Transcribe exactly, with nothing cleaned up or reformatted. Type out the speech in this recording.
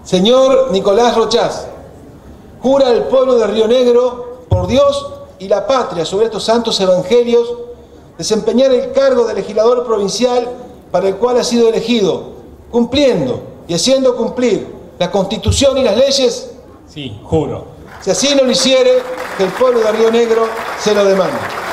Señor Nicolás Rochás, jura al pueblo de Río Negro, por Dios y la patria, sobre estos santos evangelios, desempeñar el cargo de legislador provincial para el cual ha sido elegido, cumpliendo y haciendo cumplir la Constitución y las leyes. Sí, juro. Si así no lo hiciere, que el pueblo de Río Negro se lo demande.